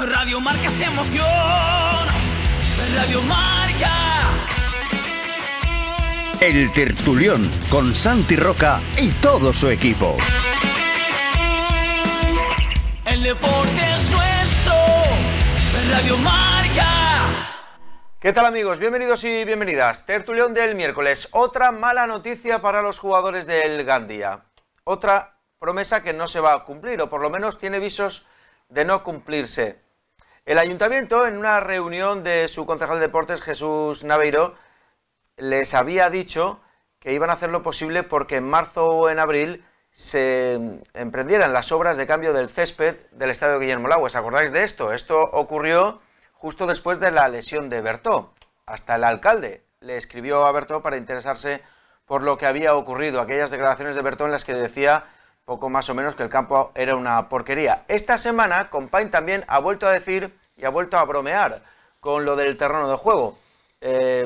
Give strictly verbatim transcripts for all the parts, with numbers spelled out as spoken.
Radio Marca es emoción. Radio Marca. El Tertulión con Santi Roca y todo su equipo. El deporte es nuestro. Radio Marca. ¿Qué tal, amigos? Bienvenidos y bienvenidas. Tertulión del miércoles. Otra mala noticia para los jugadores del Gandía. Otra promesa que no se va a cumplir, o por lo menos tiene visos de no cumplirse. El ayuntamiento, en una reunión de su concejal de deportes, Jesús Naveiro, les había dicho que iban a hacer lo posible porque en marzo o en abril se emprendieran las obras de cambio del césped del estadio Guillermo Lago. ¿Os acordáis de esto? Esto ocurrió justo después de la lesión de Bertó. Hasta el alcalde le escribió a Bertó para interesarse por lo que había ocurrido. Aquellas declaraciones de Bertó en las que decía poco más o menos que el campo era una porquería. Esta semana Compain también ha vuelto a decir y ha vuelto a bromear con lo del terreno de juego. Eh,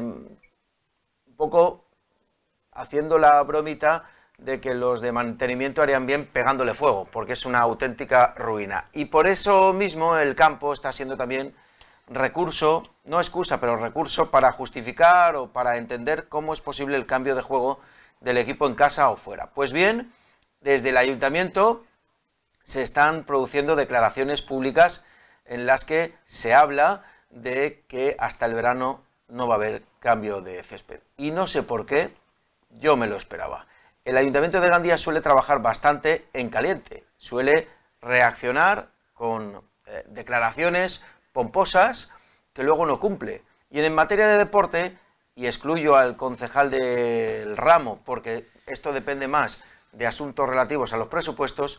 un poco haciendo la bromita de que los de mantenimiento harían bien pegándole fuego, porque es una auténtica ruina. Y por eso mismo el campo está siendo también recurso, no excusa, pero recurso para justificar o para entender cómo es posible el cambio de juego del equipo en casa o fuera. Pues bien, desde el ayuntamiento se están produciendo declaraciones públicas en las que se habla de que hasta el verano no va a haber cambio de césped. Y no sé por qué, yo me lo esperaba. El Ayuntamiento de Gandía suele trabajar bastante en caliente, suele reaccionar con eh, declaraciones pomposas que luego no cumple. Y en materia de deporte, y excluyo al concejal del ramo porque esto depende más de asuntos relativos a los presupuestos,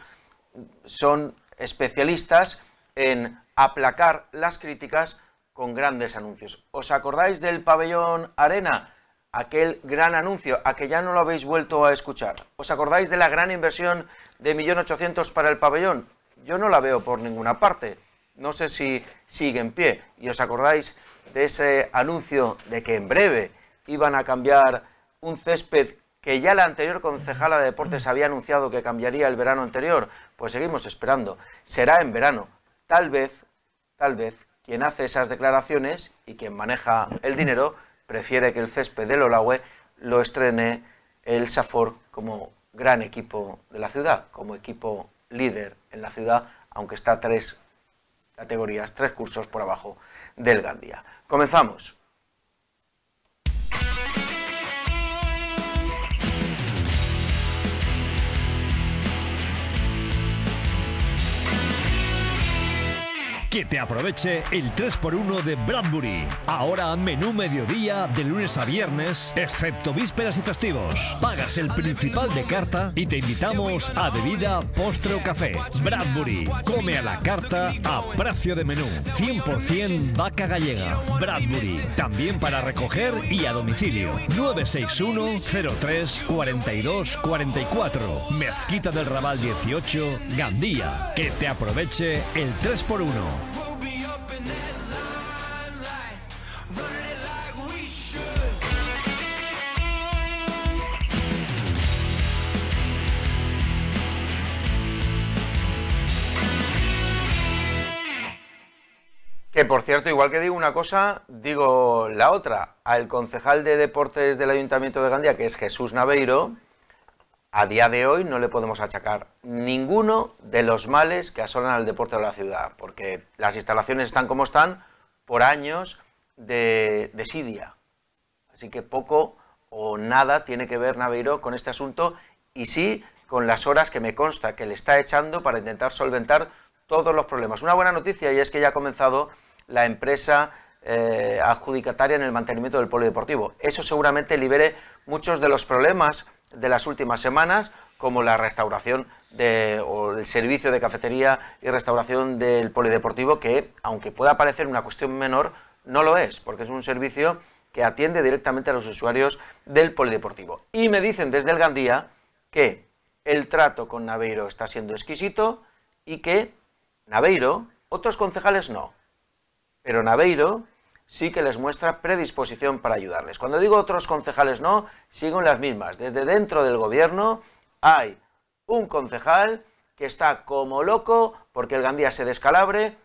son especialistas en aplacar las críticas con grandes anuncios. ¿Os acordáis del pabellón Arena? Aquel gran anuncio, a que ya no lo habéis vuelto a escuchar. ¿Os acordáis de la gran inversión de un millón ochocientos mil para el pabellón? Yo no la veo por ninguna parte. No sé si sigue en pie. ¿Y os acordáis de ese anuncio de que en breve iban a cambiar un césped que ya la anterior concejala de deportes había anunciado que cambiaría el verano anterior? Pues seguimos esperando. Será en verano. Tal vez, tal vez, quien hace esas declaraciones y quien maneja el dinero prefiere que el césped del Olaue lo estrene el Safor como gran equipo de la ciudad, como equipo líder en la ciudad, aunque está tres categorías, tres cursos por abajo del Gandía. Comenzamos. Que te aproveche el tres por uno de Bradbury. Ahora menú mediodía de lunes a viernes, excepto vísperas y festivos. Pagas el principal de carta y te invitamos a bebida, postre o café. Bradbury. Come a la carta a precio de menú. cien por cien vaca gallega. Bradbury. También para recoger y a domicilio. nueve seis uno cero tres cuarenta y dos cuarenta y cuatro. Mezquita del Raval dieciocho, Gandía. Que te aproveche el tres por uno. Que por cierto, igual que digo una cosa, digo la otra. Al concejal de deportes del Ayuntamiento de Gandía, que es Jesús Naveiro, a día de hoy no le podemos achacar ninguno de los males que asolan al deporte de la ciudad, porque las instalaciones están como están por años de desidia. Así que poco o nada tiene que ver Naveiro con este asunto, y sí con las horas que me consta que le está echando para intentar solventar todos los problemas. Una buena noticia, y es que ya ha comenzado la empresa eh, adjudicataria en el mantenimiento del polideportivo. Eso seguramente libere muchos de los problemas de las últimas semanas, como la restauración de, o el servicio de cafetería y restauración del polideportivo, que aunque pueda parecer una cuestión menor, no lo es, porque es un servicio que atiende directamente a los usuarios del polideportivo. Y me dicen desde el Gandía que el trato con Naveiro está siendo exquisito y que Naveiro, otros concejales no, pero Naveiro sí que les muestra predisposición para ayudarles. Cuando digo otros concejales no, sigo en las mismas. Desde dentro del gobierno hay un concejal que está como loco porque el Gandía se descalabre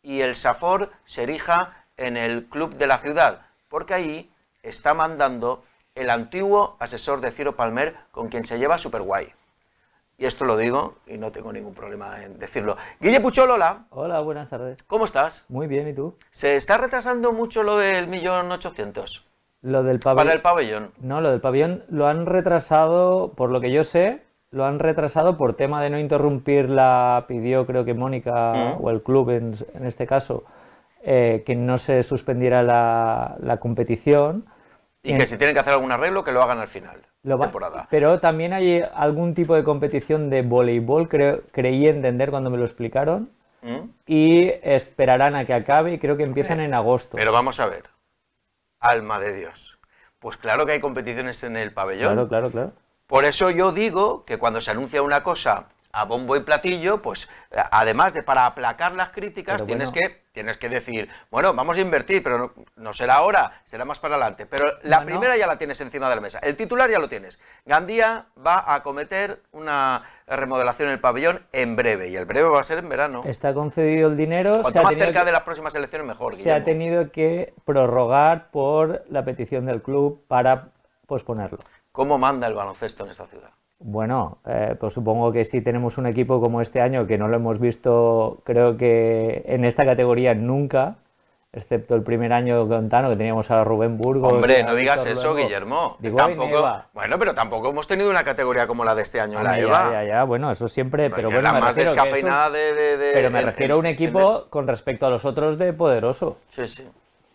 y el Safor se erija en el club de la ciudad, porque ahí está mandando el antiguo asesor de Ciro Palmer, con quien se lleva súper guay. Y esto lo digo y no tengo ningún problema en decirlo. Guille Puchol, hola. Hola, buenas tardes. ¿Cómo estás? Muy bien, ¿y tú? ¿Se está retrasando mucho lo del millón ochocientos? Lo del pabellón. Para el pabellón. No, lo del pabellón lo han retrasado, por lo que yo sé, lo han retrasado por tema de no interrumpir la pidió, creo que Mónica, ¿Mm? o el club en, en este caso, eh, que no se suspendiera la, la competición. Y en... que si tienen que hacer algún arreglo, que lo hagan al final de va... temporada. Pero también hay algún tipo de competición de voleibol, creo, creí entender cuando me lo explicaron, ¿Mm? Y esperarán a que acabe y creo que empiezan en agosto. Pero vamos a ver, alma de Dios, pues claro que hay competiciones en el pabellón. Claro, claro, claro. Por eso yo digo que cuando se anuncia una cosa a bombo y platillo, pues además de para aplacar las críticas, pero tienes, bueno. que, tienes que decir, bueno, vamos a invertir, pero no, no será ahora, será más para adelante. Pero la no, primera no. ya la tienes encima de la mesa, el titular ya lo tienes. Gandía va a acometer una remodelación en el pabellón en breve, y el breve va a ser en verano. Está concedido el dinero. Cuanto se ha más cerca que... de las próximas elecciones mejor, Se Guillermo. ha tenido que prorrogar por la petición del club para posponerlo. ¿Cómo manda el baloncesto en esta ciudad? Bueno, eh, pues supongo que si tenemos un equipo como este año, que no lo hemos visto, creo que en esta categoría nunca, excepto el primer año con Tano, que teníamos a Rubén Burgos. Hombre, no digas Víctor eso, luego. Guillermo. Digo, tampoco, bueno, pero tampoco hemos tenido una categoría como la de este año en la ya, EVA. Ya, ya, bueno, eso siempre, No, pero ya bueno, la me más refiero que descafeinada eso- de, de, de... Pero me en- refiero a un en- equipo en- con respecto a los otros de poderoso. Sí, sí.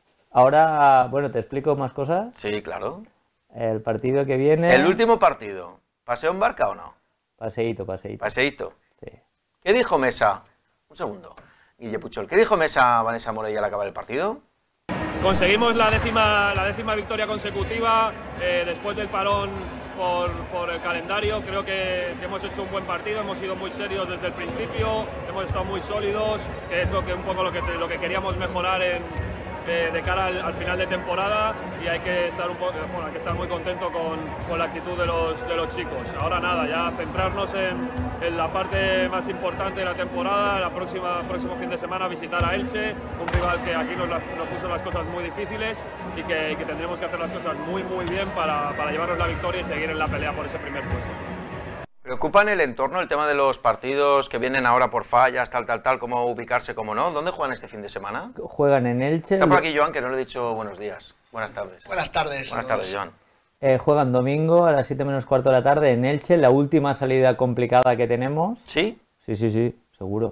Ahora, bueno, te explico más cosas. Sí, claro. El partido que viene... El último partido, ¿paseo en barca o no? Paseíto, paseíto. Paseíto. Sí. ¿Qué dijo Mesa? Un segundo. Guille Puchol, ¿qué dijo Mesa a Vanessa Morella al acabar el partido? Conseguimos la décima, la décima victoria consecutiva eh, después del parón por, por el calendario. Creo que, que hemos hecho un buen partido, hemos sido muy serios desde el principio, hemos estado muy sólidos, que es lo que, un poco lo que, lo que queríamos mejorar en, de, de cara al, al final de temporada, y hay que estar, un poco, bueno, hay que estar muy contento con, con la actitud de los, de los chicos. Ahora nada, ya centrarnos en, en la parte más importante de la temporada, la próxima próximo fin de semana visitar a Elche, un rival que aquí nos, la, nos puso las cosas muy difíciles y que, que tendremos que hacer las cosas muy muy bien para, para llevarnos la victoria y seguir en la pelea por ese primer puesto. ¿Preocupa en el entorno el tema de los partidos que vienen ahora por fallas, tal, tal, tal, cómo ubicarse, cómo no? ¿Dónde juegan este fin de semana? Juegan en Elche. Está por aquí Joan, que no le he dicho buenos días. Buenas tardes. Buenas tardes. Buenas a tardes, todos. Joan. Eh, juegan domingo a las siete menos cuarto de la tarde en Elche, la última salida complicada que tenemos. ¿Sí? Sí, sí, sí, seguro.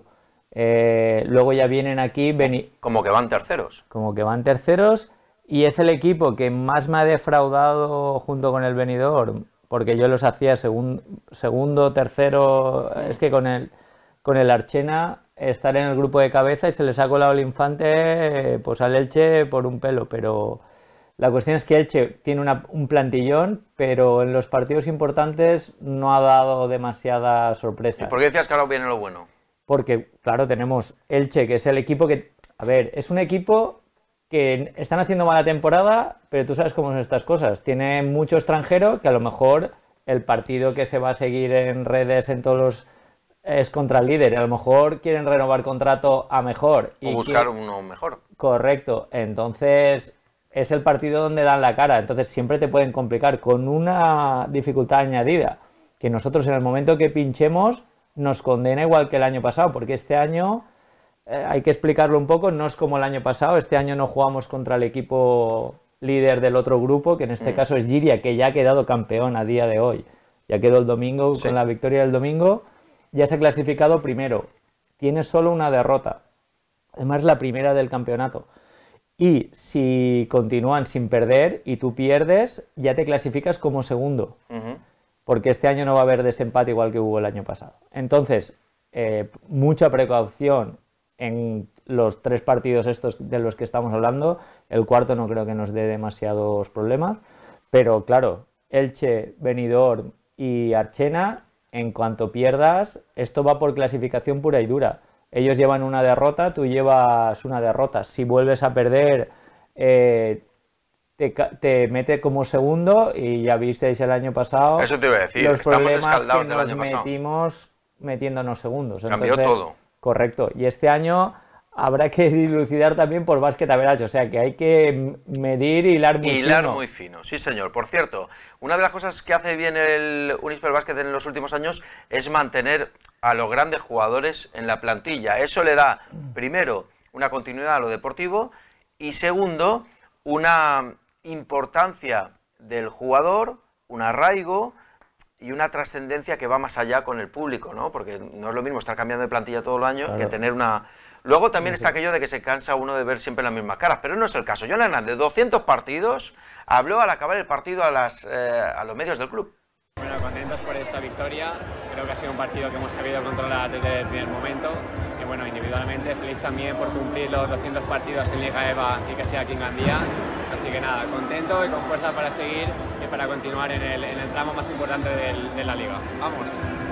Eh, luego ya vienen aquí, Beni- Como que van terceros. como que van terceros, y es el equipo que más me ha defraudado junto con el Benidorm, porque yo los hacía segun- segundo, tercero, es que con el, con el Archena estar en el grupo de cabeza y se les ha colado el Infante, eh, pues al Elche por un pelo, pero la cuestión es que Elche tiene una- un plantillón, pero en los partidos importantes no ha dado demasiada sorpresa. ¿Y por qué decías que ahora viene lo bueno? Porque, claro, tenemos Elche, que es el equipo que... A ver, es un equipo que están haciendo mala temporada, pero tú sabes cómo son estas cosas. Tiene mucho extranjero que a lo mejor el partido que se va a seguir en redes en todos los... es contra el líder. A lo mejor quieren renovar contrato a mejor. O y buscar quieren- uno mejor. Correcto. Entonces, es el partido donde dan la cara. Entonces, siempre te pueden complicar con una dificultad añadida. Que nosotros en el momento que pinchemos nos condena igual que el año pasado. Porque este año, eh, hay que explicarlo un poco, no es como el año pasado. Este año no jugamos contra el equipo líder del otro grupo, que en este Mm. caso es Giria, que ya ha quedado campeón a día de hoy. Ya quedó el domingo, Sí. con la victoria del domingo, ya se ha clasificado primero. Tiene solo una derrota. Además, la primera del campeonato. Y si continúan sin perder y tú pierdes, ya te clasificas como segundo. Ujú. Porque este año no va a haber desempate igual que hubo el año pasado. Entonces, eh, mucha precaución en los tres partidos estos de los que estamos hablando. El cuarto no creo que nos dé demasiados problemas. Pero claro, Elche, Benidorm y Archena, en cuanto pierdas, esto va por clasificación pura y dura. Ellos llevan una derrota, tú llevas una derrota. Si vuelves a perder, eh, te, ca- te mete como segundo, y ya visteis el año pasado Eso te iba a decir, los estamos problemas escaldados que del nos año pasado. metimos metiéndonos segundos. Cambió todo. Correcto. Y este año habrá que dilucidar también por básquet average, o sea que hay que medir y hilar muy hilar fino. muy fino, sí señor. Por cierto, una de las cosas que hace bien el Unispel Basket en los últimos años es mantener a los grandes jugadores en la plantilla. Eso le da, primero, una continuidad a lo deportivo y segundo, una importancia del jugador, un arraigo y una trascendencia que va más allá con el público, ¿no? Porque no es lo mismo estar cambiando de plantilla todo el año claro. que tener una... Luego también sí, está sí. aquello de que se cansa uno de ver siempre las mismas caras, pero no es el caso. Jon Hernández, doscientos partidos, habló al acabar el partido a, las, eh, a los medios del club. Bueno, contentos por esta victoria. Creo que ha sido un partido que hemos sabido controlar desde el primer momento. Y bueno, individualmente feliz también por cumplir los doscientos partidos en Liga EVA y que sea aquí en Gandía. Así que nada, contento y con fuerza para seguir y para continuar en el, en el tramo más importante del, de la Liga. Vamos.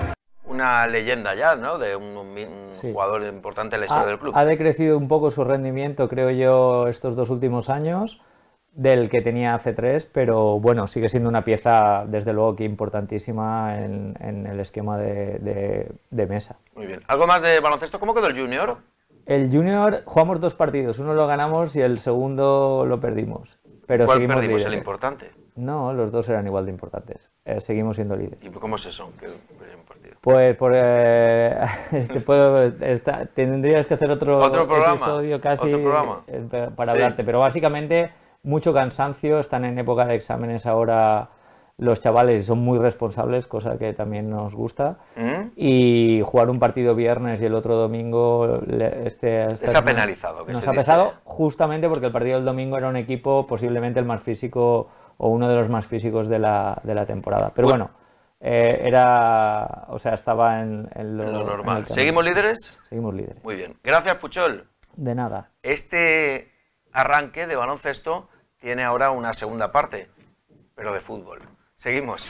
Una leyenda ya, ¿no? De un, un sí. jugador importante en la historia ha, del club. Ha decrecido un poco su rendimiento, creo yo, estos dos últimos años, del que tenía hace tres, pero bueno, sigue siendo una pieza, desde luego, que importantísima en, en el esquema de, de, de mesa. Muy bien. ¿Algo más de baloncesto? ¿Cómo quedó el Junior? El Junior, jugamos dos partidos, uno lo ganamos y el segundo lo perdimos. Pero ¿Cuál seguimos perdimos? líderes. ¿El importante? No, los dos eran igual de importantes. Eh, seguimos siendo líderes. ¿Y cómo es eso? ¿Qué partido? Pues por, eh, te puedo, está, tendrías que hacer otro, ¿Otro programa? episodio casi ¿Otro programa? Eh, para sí. hablarte, pero básicamente mucho cansancio, están en época de exámenes ahora los chavales y son muy responsables, cosa que también nos gusta, ¿Mm? Y jugar un partido viernes y el otro domingo este, este les ha penalizado. Que nos se ha dice. pesado justamente porque el partido del domingo era un equipo posiblemente el más físico o uno de los más físicos de la, de la temporada, pero bueno, bueno eh, era, o sea, estaba en, en, lo, en lo normal. En ¿Seguimos líderes? Seguimos líderes. Muy bien. Gracias, Puchol. De nada. Este arranque de baloncesto tiene ahora una segunda parte, pero de fútbol. Seguimos.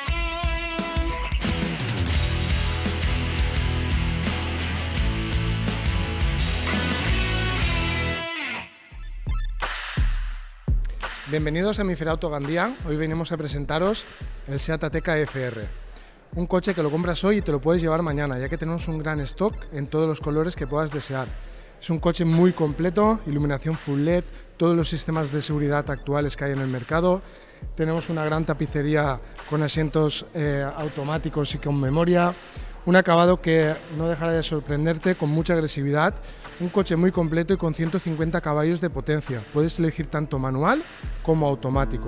Bienvenidos a mi Ferauto Gandía. Hoy venimos a presentaros el SEAT Ateca F R. Un coche que lo compras hoy y te lo puedes llevar mañana, ya que tenemos un gran stock en todos los colores que puedas desear. Es un coche muy completo, iluminación full L E D, todos los sistemas de seguridad actuales que hay en el mercado. Tenemos una gran tapicería con asientos eh, automáticos y con memoria. Un acabado que no dejará de sorprenderte, con mucha agresividad. Un coche muy completo y con ciento cincuenta caballos de potencia. Puedes elegir tanto manual como automático.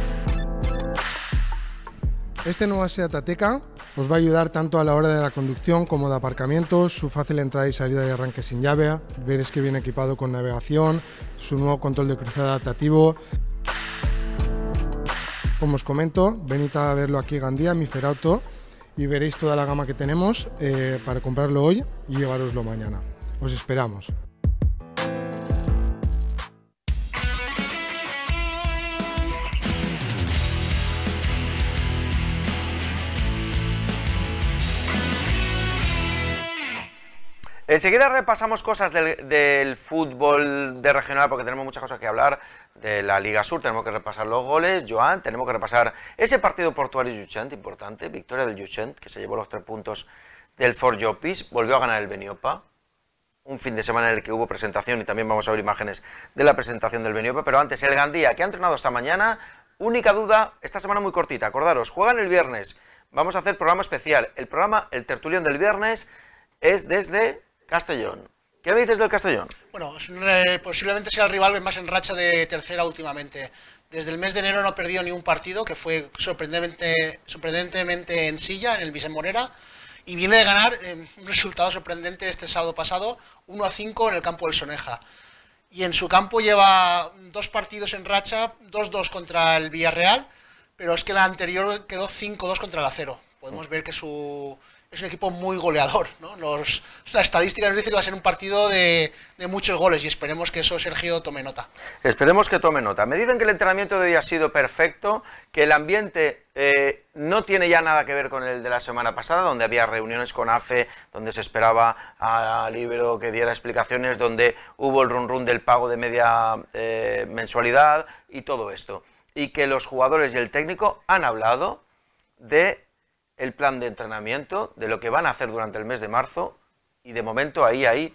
Este nuevo SEAT Ateca os va a ayudar tanto a la hora de la conducción como de aparcamientos, su fácil entrada y salida de arranque sin llave. Veréis que viene equipado con navegación, su nuevo control de crucero adaptativo. Como os comento, venid a verlo aquí Gandía, mi Ferauto, y veréis toda la gama que tenemos eh, para comprarlo hoy y llevaroslo mañana. Os esperamos. Enseguida repasamos cosas del, del fútbol de regional, porque tenemos muchas cosas que hablar. De la Liga Sur tenemos que repasar los goles, Joan, tenemos que repasar ese partido Portuaris-Llutxent, importante, victoria del Llutxent, que se llevó los tres puntos del Fort Llopis, volvió a ganar el Beniopa, un fin de semana en el que hubo presentación y también vamos a ver imágenes de la presentación del Beniopa, pero antes el Gandía, que ha entrenado esta mañana, única duda, esta semana muy cortita, acordaros, juegan el viernes, vamos a hacer programa especial, el programa, el tertulión del viernes, es desde Castellón. ¿Qué me dices del Castellón? Bueno, es un, eh, posiblemente sea el rival más en racha de tercera últimamente. Desde el mes de enero no ha perdido ni un partido, que fue sorprendentemente, sorprendentemente en Silla, en el Vicent Morera, y viene de ganar eh, un resultado sorprendente este sábado pasado, uno a cinco en el campo del Soneja. Y en su campo lleva dos partidos en racha, dos dos contra el Villarreal, pero es que la anterior quedó cinco dos contra el Acero. Podemos ver que su... es un equipo muy goleador, ¿no? Los, la estadística nos dice que va a ser un partido de, de muchos goles y esperemos que eso Sergio tome nota. Esperemos que tome nota. Me dicen que el entrenamiento de hoy ha sido perfecto, que el ambiente eh, no tiene ya nada que ver con el de la semana pasada, donde había reuniones con A F E, donde se esperaba a Libero que diera explicaciones, donde hubo el run run del pago de media eh, mensualidad y todo esto. Y que los jugadores y el técnico han hablado de el plan de entrenamiento, de lo que van a hacer durante el mes de marzo, y de momento ahí hay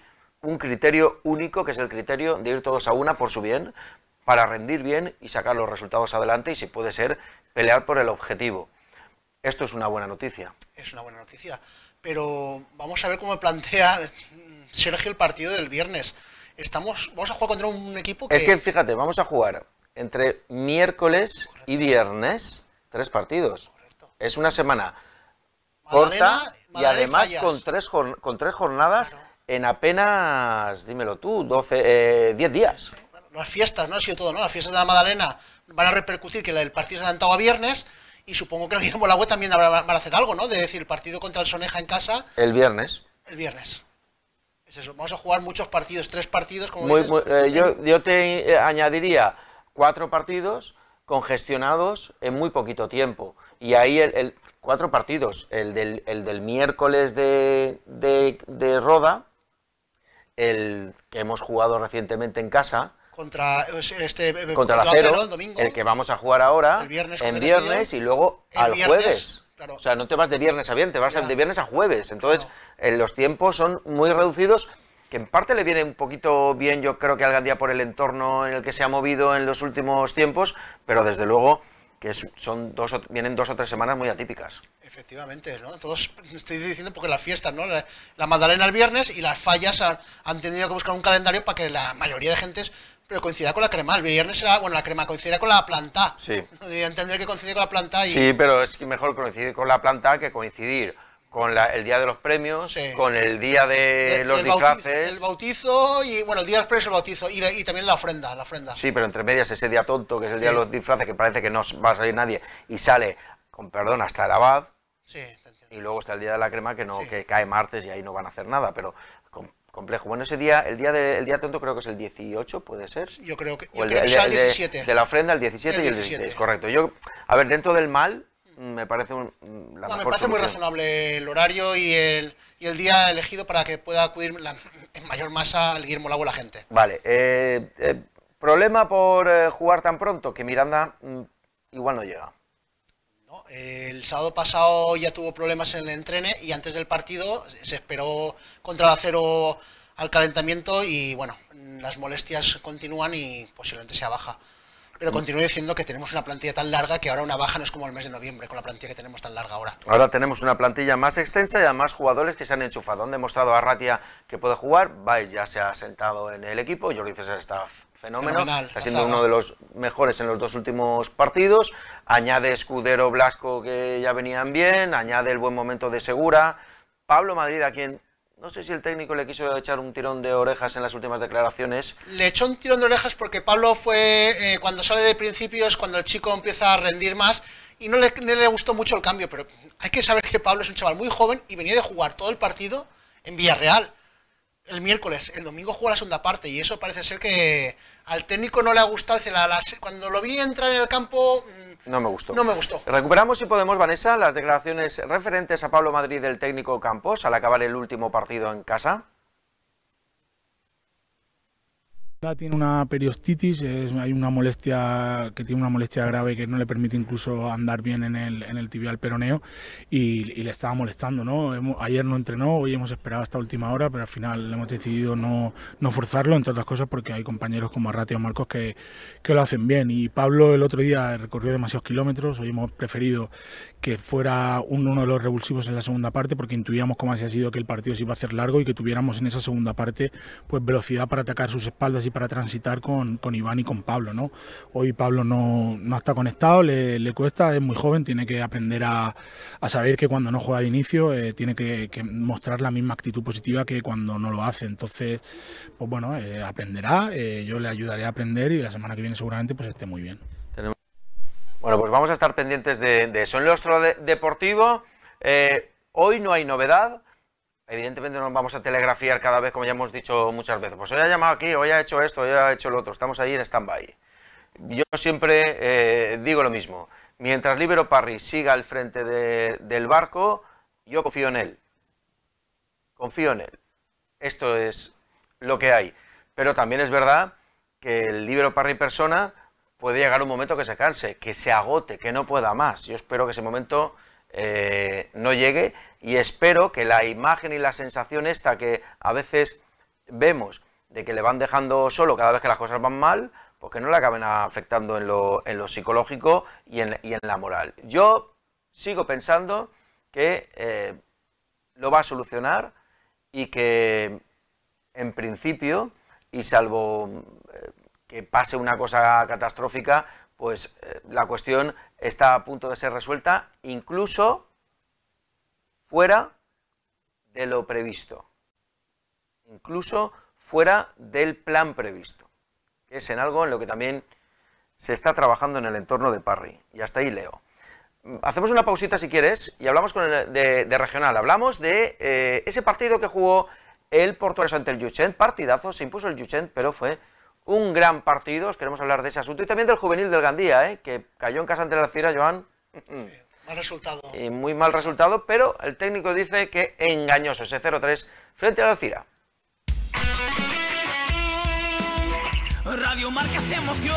un criterio único, que es el criterio de ir todos a una por su bien, para rendir bien y sacar los resultados adelante y, si puede ser, pelear por el objetivo. Esto es una buena noticia. Es una buena noticia, pero vamos a ver cómo plantea Sergio el partido del viernes. Estamos, vamos a jugar contra un equipo que... Es que, fíjate, vamos a jugar entre miércoles Correcto. y viernes, tres partidos. Correcto. Es una semana Magdalena, corta y Magdalena además y con tres, con tres jornadas claro. en apenas, dímelo tú, doce, eh, diez días. Bueno, las fiestas, ¿no? Ha sido todo, ¿no? Las fiestas de la Magdalena van a repercutir que el partido se ha adelantado a viernes y supongo que el Guillermo Lagüe también van a hacer algo, ¿no? De decir, el partido contra el Soneja en casa... El viernes. El viernes. Es eso, vamos a jugar muchos partidos, tres partidos, como muy, dices, muy, eh, yo, yo te eh, añadiría cuatro partidos congestionados en muy poquito tiempo. Y ahí el, el cuatro partidos, el del, el del miércoles de, de, de Roda, el que hemos jugado recientemente en casa, contra este contra, contra la Cero, el, domingo, el que vamos a jugar ahora, el viernes en viernes y luego al viernes, jueves. Claro. O sea, no te vas de viernes a viernes, te vas ya. de viernes a jueves. Entonces, claro. eh, los tiempos son muy reducidos, que en parte le viene un poquito bien, yo creo que al Gandía por el entorno en el que se ha movido en los últimos tiempos, pero desde luego que es, son dos o, vienen dos o tres semanas muy atípicas. Efectivamente, ¿no? Todos estoy diciendo porque las fiestas, ¿no? La, la Magdalena el viernes y las fallas han, han tenido que buscar un calendario para que la mayoría de gentes pero coincida con la crema. El viernes será, bueno, la crema coincide con la planta. Sí. Entender que coincide con la planta y... Sí, pero es que mejor coincidir con la planta que coincidir con la, el día de los premios, sí. con el día de el, los el disfraces... Bautizo, el bautizo y, bueno, el día después el bautizo y, y también la ofrenda, la ofrenda. Sí, pero entre medias ese día tonto, que es el sí. día de los disfraces, que parece que no va a salir nadie, y sale, con perdón, hasta el abad, sí, y luego está el día de la crema, que no sí. que cae martes y ahí no van a hacer nada, pero... Com complejo. Bueno, ese día, el día de, el día tonto creo que es el dieciocho, ¿puede ser? Yo creo que, yo o el, creo que el, sea el el diecisiete. De, de la ofrenda, el diecisiete el y el dieciséis, correcto. Yo, a ver, dentro del mal, me parece un, la no, mejor me parece solución. Muy razonable el horario y el, y el día elegido para que pueda acudir la, en mayor masa al Guillermo Lagüe la gente. Vale. Eh, eh, ¿Problema por eh, jugar tan pronto? Que Miranda mm, igual no llega. No, el sábado pasado ya tuvo problemas en el entrene y antes del partido se esperó contra el Acero al calentamiento y bueno, las molestias continúan y posiblemente sea baja. Pero continúo diciendo que tenemos una plantilla tan larga que ahora una baja no es como el mes de noviembre con la plantilla que tenemos tan larga ahora. Ahora tenemos una plantilla más extensa y además jugadores que se han enchufado. Han demostrado a Arratia que puede jugar, Baez ya se ha sentado en el equipo, Jordi César está fenómeno, Fenomenal, está siendo uno de los mejores en los dos últimos partidos, añade Escudero, Blasco que ya venían bien, añade el buen momento de Segura, Pablo Madrid a quien... No sé si el técnico le quiso echar un tirón de orejas en las últimas declaraciones. Le echó un tirón de orejas porque Pablo fue, eh, cuando sale de principio es cuando el chico empieza a rendir más y no le, no le gustó mucho el cambio, pero hay que saber que Pablo es un chaval muy joven y venía de jugar todo el partido en Villarreal el miércoles, el domingo jugó la segunda parte y eso parece ser que al técnico no le ha gustado. Dice, la, la, cuando lo vi entrar en el campo... No me gustó. No me gustó. Recuperamos, si podemos, Vanessa, las declaraciones referentes a Pablo Madrid del técnico Campos al acabar el último partido en casa. Tiene una periostitis, es, hay una molestia que tiene una molestia grave que no le permite incluso andar bien en el, en el tibial peroneo y, y le estaba molestando, ¿no? Hemos, ayer no entrenó, hoy hemos esperado hasta última hora, pero al final hemos decidido no, no forzarlo, entre otras cosas porque hay compañeros como Arratia o Marcos que, que lo hacen bien. Y Pablo el otro día recorrió demasiados kilómetros, hoy hemos preferido que fuera un, uno de los revulsivos en la segunda parte porque intuíamos como así ha sido que el partido se iba a hacer largo y que tuviéramos en esa segunda parte pues velocidad para atacar sus espaldas y para transitar con, con Iván y con Pablo, ¿no? Hoy Pablo no, no está conectado, le, le cuesta, es muy joven, tiene que aprender a, a saber que cuando no juega de inicio eh, tiene que, que mostrar la misma actitud positiva que cuando no lo hace. Entonces, pues bueno, eh, aprenderá, eh, yo le ayudaré a aprender y la semana que viene seguramente pues esté muy bien. Bueno, pues vamos a estar pendientes de, de eso. En el Ostro de, Deportivo, eh, hoy no hay novedad. Evidentemente no nos vamos a telegrafiar cada vez, como ya hemos dicho muchas veces. Pues hoy ha llamado aquí, hoy ha hecho esto, hoy ha hecho lo otro. Estamos ahí en stand-by. Yo siempre eh, digo lo mismo. Mientras Líbero Parry siga al frente de, del barco, yo confío en él. Confío en él. Esto es lo que hay. Pero también es verdad que el Líbero Parry persona puede llegar un momento que se canse, que se agote, que no pueda más. Yo espero que ese momento... Eh, no llegue y espero que la imagen y la sensación esta que a veces vemos de que le van dejando solo cada vez que las cosas van mal, pues que no le acaben afectando en lo, en lo psicológico y en, y en la moral. Yo sigo pensando que eh, lo va a solucionar y que en principio, y salvo eh, que pase una cosa catastrófica, pues eh, la cuestión está a punto de ser resuelta, incluso fuera de lo previsto, incluso fuera del plan previsto, que es en algo en lo que también se está trabajando en el entorno de Parry. Y hasta ahí leo. Hacemos una pausita si quieres y hablamos con el, de, de regional. Hablamos de eh, ese partido que jugó el Portugués ante el Llutxent. Partidazo, se impuso el Llutxent, pero fue un gran partido. Os queremos hablar de ese asunto y también del juvenil del Gandía, ¿eh? Que cayó en casa ante la Alcira, Joan. Sí, mal resultado. Y muy mal resultado, pero el técnico dice que engañoso ese cero tres frente a la Alcira. Radio Marca se emoción.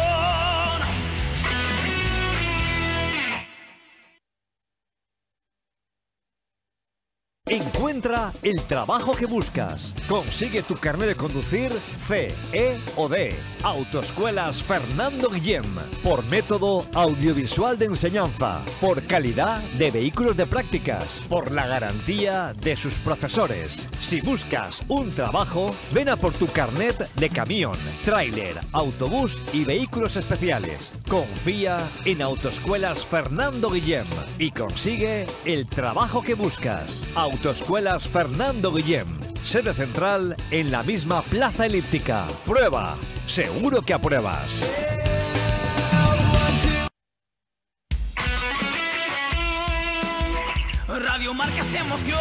Encuentra el trabajo que buscas. Consigue tu carnet de conducir C, E o D. Autoescuelas Fernando Guillem. Por método audiovisual de enseñanza. Por calidad de vehículos de prácticas. Por la garantía de sus profesores. Si buscas un trabajo, ven a por tu carnet de camión, tráiler, autobús y vehículos especiales. Confía en Autoescuelas Fernando Guillem y consigue el trabajo que buscas. Autoescuelas Fernando Guillem, sede central en la misma Plaza Elíptica. Prueba, seguro que apruebas. Radio Marca se emoción.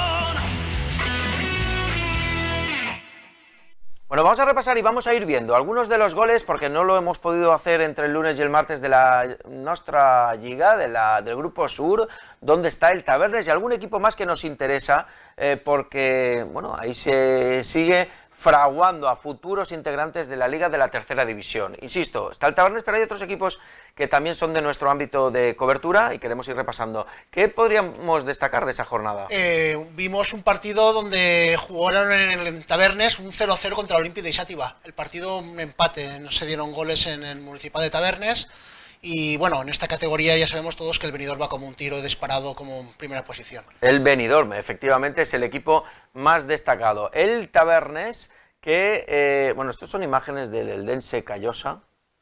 Bueno, vamos a repasar y vamos a ir viendo algunos de los goles, porque no lo hemos podido hacer entre el lunes y el martes de la nuestra Lliga, de la, del Grupo Sur, donde está el Tabernes y algún equipo más que nos interesa, eh, porque, bueno, ahí se sigue fraguando a futuros integrantes de la Liga de la Tercera División. Insisto, está el Tabernes, pero hay otros equipos que también son de nuestro ámbito de cobertura y queremos ir repasando. ¿Qué podríamos destacar de esa jornada? Eh, vimos un partido donde jugaron en el Tabernes un cero cero contra el Olympique de Xàtiva. El partido, un empate, no se dieron goles en el Municipal de Tabernes. Y bueno, en esta categoría ya sabemos todos que el Benidorm va como un tiro disparado como primera posición. El Benidorm, efectivamente, es el equipo más destacado. El Tabernes, que, eh, bueno, estos son imágenes del Eldense Callosa,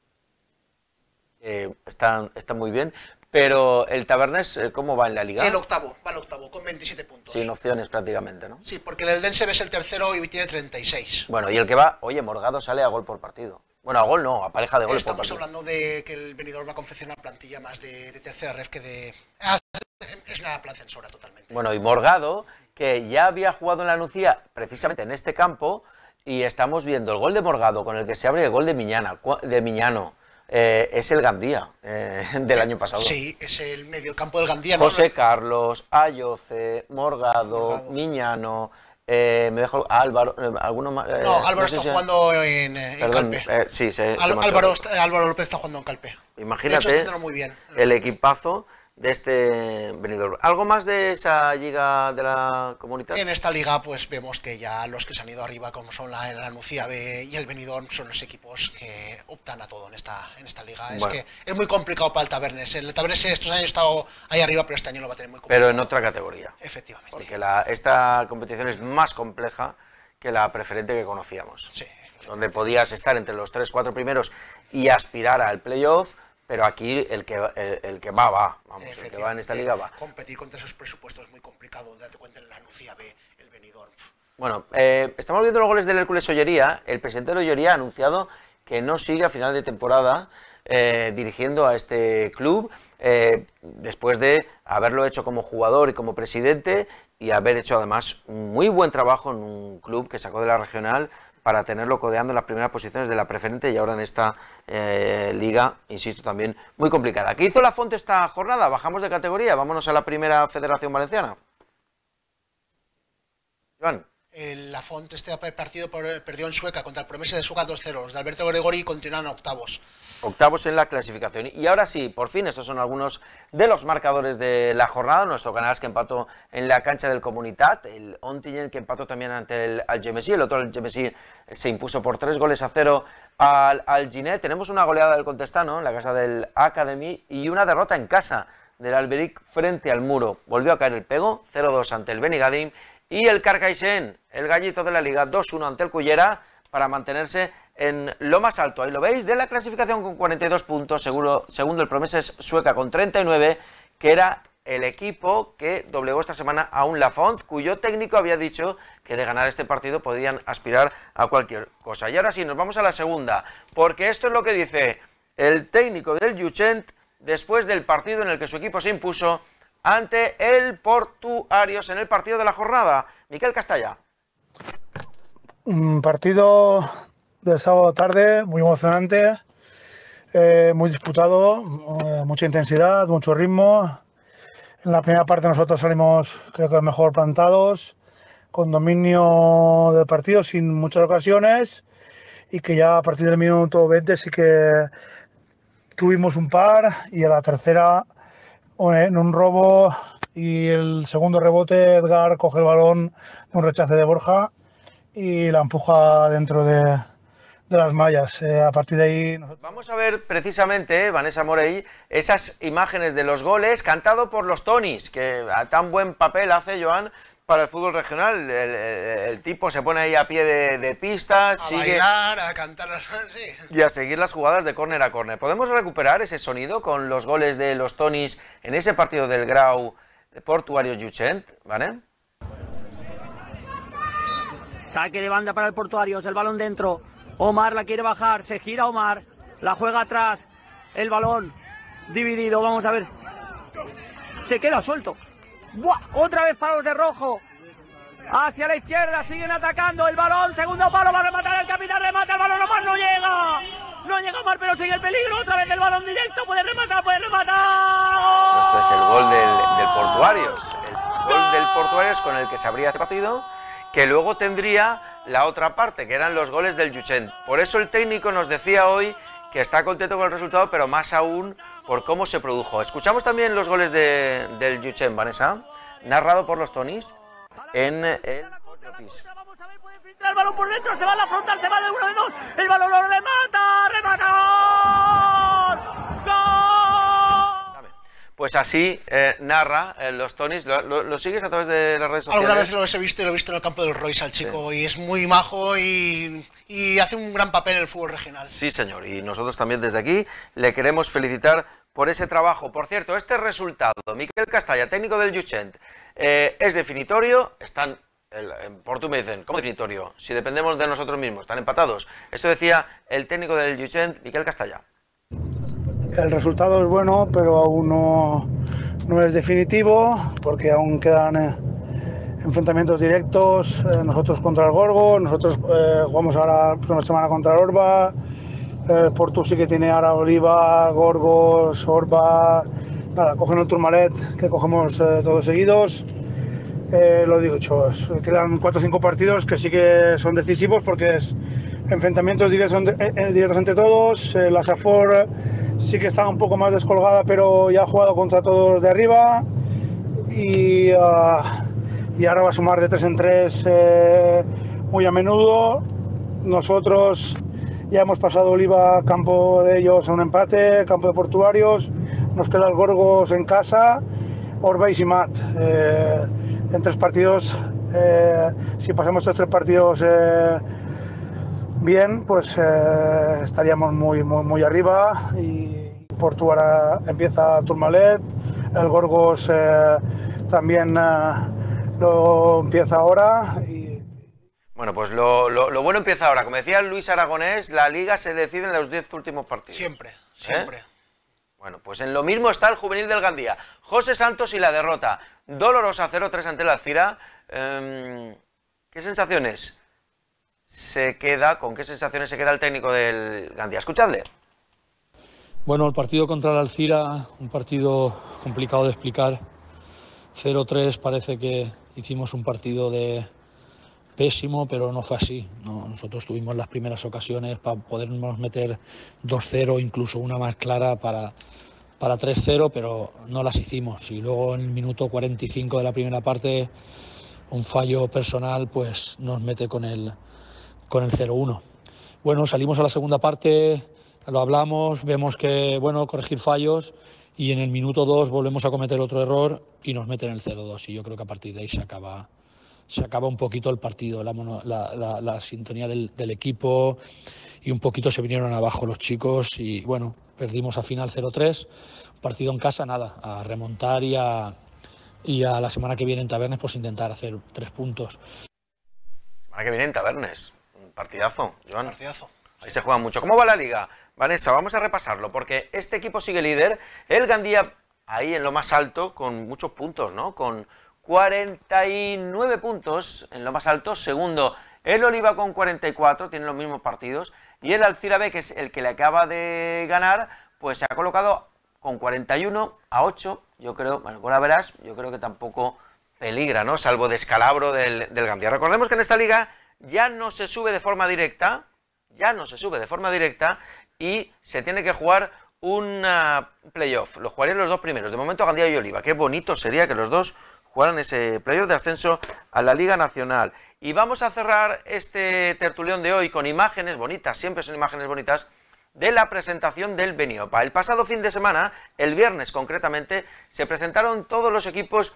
eh, están, están muy bien, pero el Tabernes, ¿cómo va en la Liga? El octavo, va el octavo, con veintisiete puntos. Sin opciones prácticamente, ¿no? Sí, porque el Eldense es el tercero y tiene treinta y seis. Bueno, y el que va, oye, Morgado sale a gol por partido. Bueno, a gol no, a pareja de goles por Estamos partido. hablando de que el Benidorm va a confeccionar una plantilla más de, de tercera red que de... Ah, es una plan censora totalmente. Bueno, y Morgado, que ya había jugado en la Nucía precisamente en este campo, y estamos viendo el gol de Morgado con el que se abre el gol de, Miñana, de Miñano. Eh, es el Gandía eh, del año pasado. Sí, es el mediocampo del Gandía. José ¿no? Carlos, Ayoce, Morgado, Morgado. Miñano... Eh, me dejo Álvaro, eh, alguno más. Eh, no, Álvaro no sé está si... jugando en, en Perdón, Calpe. Eh, sí, se, Al, se Álvaro, está, Álvaro López está jugando en Calpe. Imagínate de hecho, muy bien. el equipazo de este Benidorm. ¿Algo más de esa liga de la comunidad? En esta liga pues vemos que ya los que se han ido arriba, como son la, la Nucía B y el Benidorm, son los equipos que optan a todo en esta, en esta liga. Bueno. Es que es muy complicado para el Tabernes. El Tabernes estos años ha estado ahí arriba, pero este año lo va a tener muy complicado. Pero en otra categoría. Efectivamente. Porque la, esta competición es más compleja que la preferente que conocíamos. Sí. Donde podías estar entre los tres, cuatro primeros y aspirar al playoff, pero aquí el que, el, el que va, va. Vamos, el que va en esta liga va. Competir contra esos presupuestos es muy complicado. Date cuenta en la Nucía B, el Benidorm. Bueno, eh, estamos viendo los goles del Hércules Ollería. El presidente de Ollería ha anunciado que no sigue a final de temporada eh, dirigiendo a este club, eh, después de haberlo hecho como jugador y como presidente y haber hecho además un muy buen trabajo en un club que sacó de la regional para tenerlo codeando en las primeras posiciones de la preferente y ahora en esta eh, liga, insisto, también muy complicada. ¿Qué hizo la Fonte esta jornada? Bajamos de categoría, vámonos a la primera Federación Valenciana. Iván. El Lafont este partido perdió en Sueca contra el Promesa de Sueca dos cero. Los de Alberto Gregori continúan octavos. Octavos en la clasificación. Y ahora sí, por fin, estos son algunos de los marcadores de la jornada. Nuestro Canals, que empató en la cancha del Comunitat, el Ontinyent, que empató también ante el Algemesí, el otro Algemesí se impuso por tres goles a cero al Alginet. Tenemos una goleada del Contestano en la casa del Academy y una derrota en casa del Alberic frente al Muro. Volvió a caer el Pego, cero dos ante el Benigadim, y el Carcaixent, el gallito de la Liga, dos uno ante el Cullera, para mantenerse en lo más alto. Ahí lo veis, de la clasificación con cuarenta y dos puntos, seguro, segundo el Promeses Sueca con treinta y nueve, que era el equipo que doblegó esta semana a un Lafont, cuyo técnico había dicho que de ganar este partido podían aspirar a cualquier cosa. Y ahora sí, nos vamos a la segunda, porque esto es lo que dice el técnico del Llutxent después del partido en el que su equipo se impuso ante el Portuarios en el partido de la jornada. Miquel Castalla. Un partido del sábado tarde muy emocionante, eh, muy disputado, eh, mucha intensidad, mucho ritmo. En la primera parte nosotros salimos, creo que mejor plantados, con dominio del partido, sin muchas ocasiones, y que ya a partir del minuto veinte sí que tuvimos un par, y a la tercera, en un robo y el segundo rebote, Edgar coge el balón de un rechace de Borja y la empuja dentro de, de las mallas. Eh, a partir de ahí... Nosotros... Vamos a ver precisamente, Vanessa Morey, esas imágenes de los goles cantado por los Tonis, que a tan buen papel hace Joan para el fútbol regional. El, el, el tipo se pone ahí a pie de, de pista, a sigue... bailar, a cantar, sí. Y a seguir las jugadas de córner a córner. ¿Podemos recuperar ese sonido con los goles de los Tonis en ese partido del Grau Portuario Llutxent, ¿vale? Saque de banda para el Portuarios, el balón dentro. Omar la quiere bajar, se gira Omar, la juega atrás, el balón dividido, vamos a ver. Se queda suelto. ¡Buah! Otra vez para los de rojo. Hacia la izquierda, siguen atacando el balón, segundo palo, va a rematar el capitán, remata el balón, Omar no llega. No llega Omar, pero sigue el peligro, otra vez el balón directo, puede rematar, puede rematar. Este es el gol del, del Portuarios, el gol del Portuarios con el que se abría este partido, que luego tendría la otra parte, que eran los goles del Llutxent. Por eso el técnico nos decía hoy que está contento con el resultado, pero más aún por cómo se produjo. Escuchamos también los goles de, del Llutxent, Vanessa, narrado por los Tonis en el Fortropis. Vamos a ver, puede filtrar el balón por dentro, se va a la frontal, se va de uno de dos, el balón lo remata, remata. ¡Gol! Pues así eh, narra eh, los Tonis. ¿Lo, lo, ¿Lo sigues a través de las redes sociales? Alguna vez lo he visto y lo he visto en el campo del Royce al chico, sí. Y es muy majo y, y hace un gran papel en el fútbol regional. Sí, señor, y nosotros también desde aquí le queremos felicitar por ese trabajo. Por cierto, este resultado, Miquel Castalla, técnico del Llutxent, eh, es definitorio. Están, el, en Portu me dicen, ¿cómo definitorio? Si dependemos de nosotros mismos, están empatados. Esto decía el técnico del Llutxent, Miquel Castalla. El resultado es bueno, pero aún no, no es definitivo, porque aún quedan eh, enfrentamientos directos, eh, nosotros contra el Gorgo, nosotros eh, jugamos ahora una semana contra el Orba, eh, Portu sí que tiene ahora Oliva, Gorgos, Orba, nada, cogen el Tourmalet, que cogemos eh, todos seguidos. Eh, lo digo, chavos, quedan cuatro o cinco partidos que sí que son decisivos, porque es enfrentamientos directos, eh, directos entre todos. eh, la Safor sí que está un poco más descolgada, pero ya ha jugado contra todos de arriba, y, uh, y ahora va a sumar de tres en tres eh, muy a menudo. Nosotros ya hemos pasado Oliva, campo de ellos, a un empate, campo de Portuarios, nos queda el Gorgos en casa, Orba y Simat. Eh, en tres partidos, eh, si pasamos estos tres partidos eh, bien, pues eh, estaríamos muy, muy, muy arriba. Y Portu ahora empieza Tourmalet, el Gorgos eh, también eh, lo empieza ahora. Y... Bueno, pues lo, lo, lo bueno empieza ahora. Como decía Luis Aragonés, la Liga se decide en los diez últimos partidos. Siempre, siempre. ¿Eh? Bueno, pues en lo mismo está el juvenil del Gandía. José Santos y la derrota dolorosa cero tres ante el Alcira. Eh, ¿Qué sensaciones se queda, con qué sensaciones se queda el técnico del Gandía? Escuchadle. Bueno, el partido contra el Alcira, un partido complicado de explicar. cero tres, parece que hicimos un partido de pésimo, pero no fue así, ¿no? Nosotros tuvimos las primeras ocasiones para podernos meter dos cero, incluso una más clara para, para tres cero, pero no las hicimos. Y luego en el minuto cuarenta y cinco de la primera parte, un fallo personal pues nos mete con el, con el cero uno. Bueno, salimos a la segunda parte, lo hablamos, vemos que, bueno, corregir fallos, y en el minuto dos volvemos a cometer otro error y nos meten el cero dos. Y yo creo que a partir de ahí se acaba... se acaba un poquito el partido, la, mono, la, la, la sintonía del, del equipo, y un poquito se vinieron abajo los chicos y bueno, perdimos a final cero tres, partido en casa, nada, a remontar y a, y a la semana que viene en Tabernes pues intentar hacer tres puntos. Semana que viene en Tabernes, un partidazo, Joan. Partidazo. Ahí se juega mucho. ¿Cómo va la liga? Vanessa, vamos a repasarlo porque este equipo sigue líder, el Gandía ahí en lo más alto con muchos puntos, ¿no? Con cuarenta y nueve puntos en lo más alto, segundo el Oliva con cuarenta y cuatro, tienen los mismos partidos, y el Alcira B, que es el que le acaba de ganar, pues se ha colocado con cuarenta y uno a ocho, yo creo, bueno, ahora verás, yo creo que tampoco peligra, ¿no? Salvo descalabro del, del Gandía. Recordemos que en esta liga ya no se sube de forma directa, ya no se sube de forma directa, y se tiene que jugar un playoff, lo jugarían los dos primeros, de momento Gandía y Oliva, qué bonito sería que los dos jugaran ese playoff de ascenso a la Liga Nacional. Y vamos a cerrar este tertulión de hoy con imágenes bonitas, siempre son imágenes bonitas, de la presentación del Beniopa. El pasado fin de semana, el viernes concretamente, se presentaron todos los equipos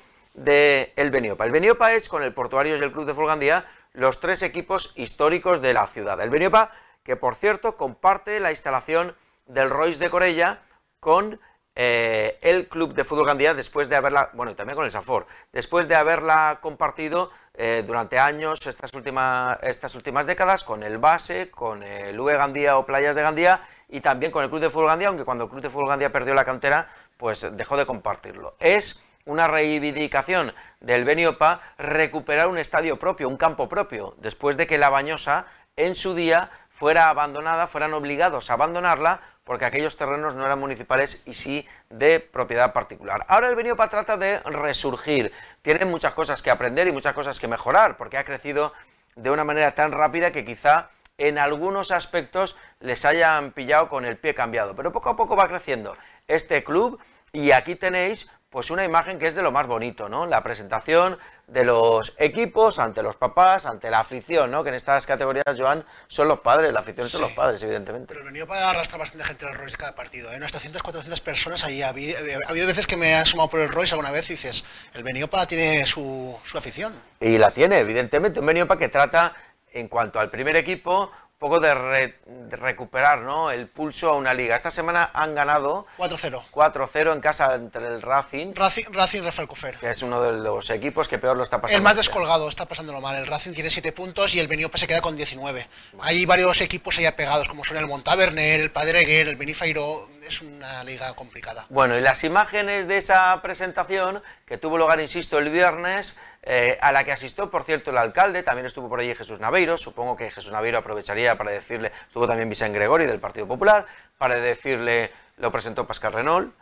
del Beniopa. El Beniopa es, con el Portuarios y el Club de Fútbol Gandía, los tres equipos históricos de la ciudad. El Beniopa, que por cierto comparte la instalación del Royce de Corella con Eh, el Club de Fútbol Gandía, después de haberla, bueno, y también con el Safor, después de haberla compartido eh, durante años, estas, última, estas últimas décadas, con el Base, con el U E Gandía o Playas de Gandía, y también con el Club de Fútbol Gandía, aunque cuando el Club de Fútbol Gandía perdió la cantera, pues dejó de compartirlo. Es una reivindicación del Beniopa recuperar un estadio propio, un campo propio, después de que la Bañosa, en su día, fuera abandonada, fueran obligados a abandonarla, porque aquellos terrenos no eran municipales y sí de propiedad particular. Ahora el Beniopa trata de resurgir, tiene muchas cosas que aprender y muchas cosas que mejorar, porque ha crecido de una manera tan rápida que quizá en algunos aspectos les hayan pillado con el pie cambiado, pero poco a poco va creciendo este club, y aquí tenéis pues una imagen que es de lo más bonito, ¿no? La presentación de los equipos ante los papás, ante la afición, ¿no? Que en estas categorías, Joan, son los padres, la afición son sí. los padres, evidentemente. Pero el Beniopa arrastra bastante gente al Royce cada partido, ¿eh? Unas trescientas, cuatrocientas personas ahí. Ha habido, ha habido veces que me han sumado por el Royce alguna vez y dices, el Beniopa tiene su, su afición. Y la tiene, evidentemente, un Beniopa que trata, en cuanto al primer equipo, un poco de, re, de recuperar, ¿no? El pulso a una liga. Esta semana han ganado cuatro cero. cuatro cero en casa entre el Racing. Racing, Racing Rafael Cufer. Que es uno de los equipos que peor lo está pasando. El más descolgado, está pasándolo mal. El Racing tiene siete puntos y el Beniopa se queda con diecinueve. Bueno. Hay varios equipos allá pegados, como son el Montaverner, el Padreguer, el Benifairó. Es una liga complicada. Bueno, y las imágenes de esa presentación, que tuvo lugar, insisto, el viernes, eh, a la que asistió, por cierto, el alcalde, también estuvo por allí Jesús Naveiro, supongo que Jesús Naveiro aprovecharía para decirle, estuvo también Vicente Gregori del Partido Popular, para decirle, lo presentó Pascal Renault,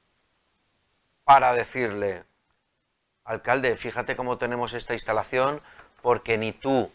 para decirle, alcalde, fíjate cómo tenemos esta instalación, porque ni tú,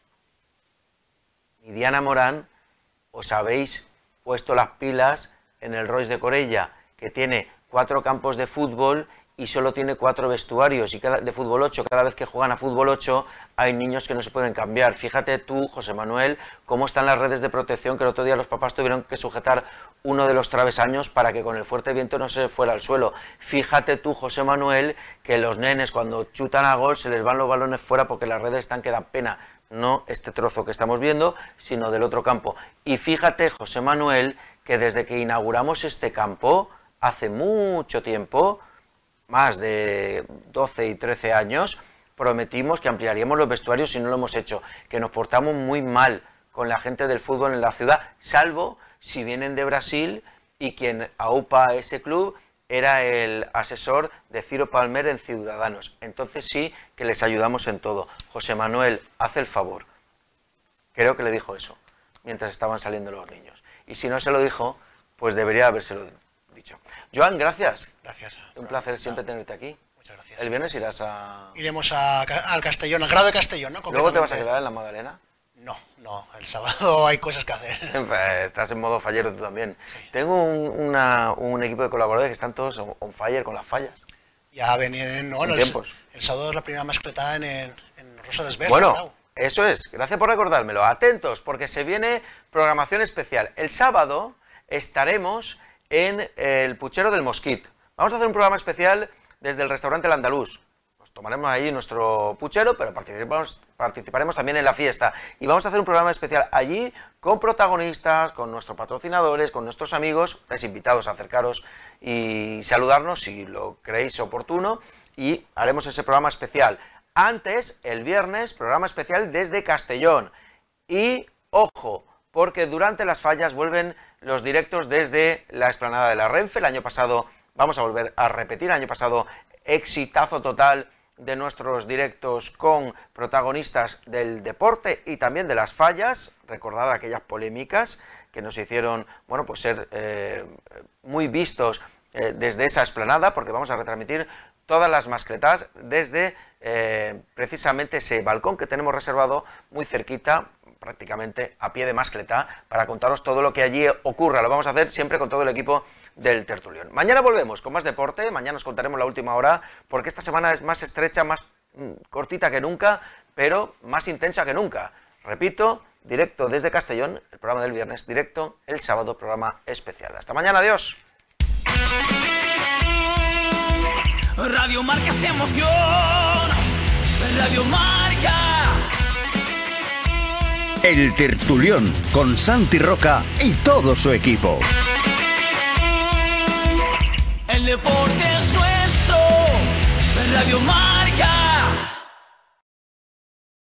ni Diana Morán, os habéis puesto las pilas en el Royce de Corella, que tiene cuatro campos de fútbol y solo tiene cuatro vestuarios y cada, de fútbol ocho, cada vez que juegan a fútbol ocho hay niños que no se pueden cambiar. Fíjate tú, José Manuel, cómo están las redes de protección, que el otro día los papás tuvieron que sujetar uno de los travesaños para que con el fuerte viento no se fuera al suelo. Fíjate tú, José Manuel, que los nenes cuando chutan a gol se les van los balones fuera porque las redes están que dan pena. No este trozo que estamos viendo, sino del otro campo. Y fíjate, José Manuel, que desde que inauguramos este campo, hace mucho tiempo, más de doce y trece años, prometimos que ampliaríamos los vestuarios y no lo hemos hecho, que nos portamos muy mal con la gente del fútbol en la ciudad, salvo si vienen de Brasil y quien aupa ese club era el asesor de Ciro Palmer en Ciudadanos. Entonces sí que les ayudamos en todo. José Manuel, haz el favor. Creo que le dijo eso, mientras estaban saliendo los niños. Y si no se lo dijo, pues debería habérselo dicho. Joan, gracias. Gracias. Un placer siempre tenerte aquí. Muchas gracias. El viernes irás a... Iremos a, al Castellón, al Grado de Castellón, ¿no? ¿Luego te vas a quedar en la Magdalena? No, no, el sábado hay cosas que hacer. Estás en modo fallero tú también. Sí. Tengo un, una, un equipo de colaboradores que están todos on fire con las fallas. Ya venían, no, no, el, tiempos. El sábado es la primera mascletada en, en, en Rosa d'Esbert. Bueno, claro. Eso es, gracias por recordármelo. Atentos, porque se viene programación especial. El sábado estaremos en el Puchero del Mosquit. Vamos a hacer un programa especial desde el restaurante El Andaluz. Nos tomaremos ahí nuestro puchero, pero participaremos, participaremos también en la fiesta. Y vamos a hacer un programa especial allí con protagonistas, con nuestros patrocinadores, con nuestros amigos. Estáis invitados a acercaros y saludarnos si lo creéis oportuno. Y haremos ese programa especial. Antes, el viernes, programa especial desde Castellón. Y, ojo, porque durante las fallas vuelven los directos desde la explanada de la Renfe. El año pasado, vamos a volver a repetir, el año pasado, exitazo total de nuestros directos con protagonistas del deporte y también de las fallas. Recordad aquellas polémicas que nos hicieron, bueno, pues ser eh, muy vistos eh, desde esa explanada, porque vamos a retransmitir todas las mascletas desde eh, precisamente ese balcón que tenemos reservado muy cerquita, prácticamente a pie de mascleta, para contaros todo lo que allí ocurra. Lo vamos a hacer siempre con todo el equipo del Tertulión. Mañana volvemos con más deporte, mañana os contaremos la última hora, porque esta semana es más estrecha, más mm, cortita que nunca, pero más intensa que nunca. Repito, directo desde Castellón, el programa del viernes, directo el sábado, programa especial. Hasta mañana, adiós. Radio Marca se emoción, Radio Marca. El Tertulión con Santi Roca y todo su equipo. El deporte es nuestro, Radio Marca.